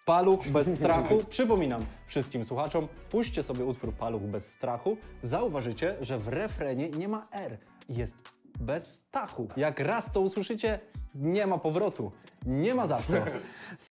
Paluch bez strachu. Przypominam wszystkim słuchaczom, puśćcie sobie utwór Paluch bez strachu. Zauważycie, że w refrenie nie ma R. Jest bez stachu. Jak raz to usłyszycie, nie ma powrotu. Nie ma za co.